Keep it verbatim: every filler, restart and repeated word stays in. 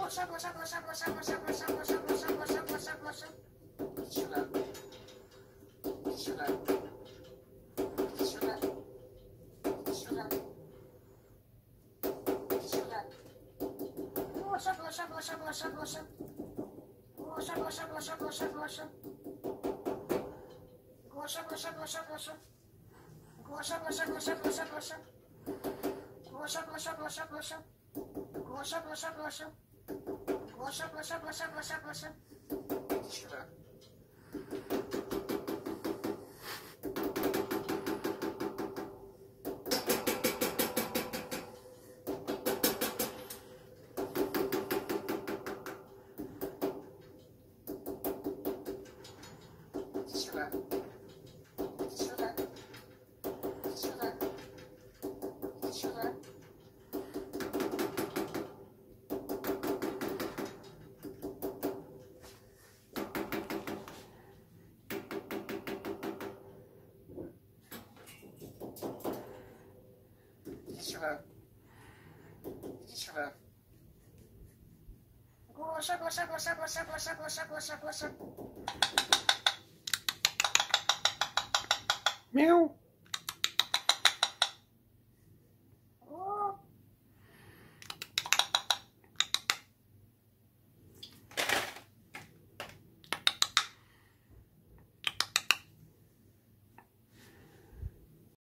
Глаша, Глаша, Глаша, Глаша, Глаша, Глаша, Глаша, Глаша, Глаша, Глаша, Глаша. Иди сюда. Иди сюда. Иди сюда. Иди сюда. Иди сюда. Глаша, Глаша, Глаша, Глаша, Глаша. Глаша, Глаша, Глаша, Глаша, Глаша. Глаша, Глаша, Глаша, Глаша. Глаша, Глаша, Глаша, Глаша, Глаша. Глаша, Глаша, Глаша, Глаша. Глаша, Глаша, Глаша. Глаша, Глаша, Глаша, Глаша, Глаша. Иди сюда. Иди сюда. Иди сюда. Иди сюда. Иди сюда. Иди сюда. Иди сюда. Глаша, Глаша, Глаша, Глаша, Глаша, Глаша, Глаша, Глаша. Мяу.